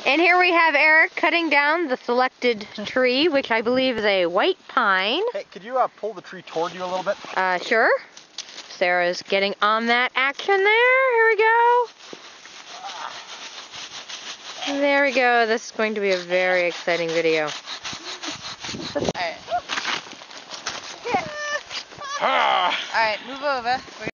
And here we have Eric cutting down the selected tree, which I believe is a white pine. Hey, could you pull the tree toward you a little bit? Sure. Sarah's getting on that action there. Here we go. There we go. This is going to be a very exciting video. Alright. Alright, move over.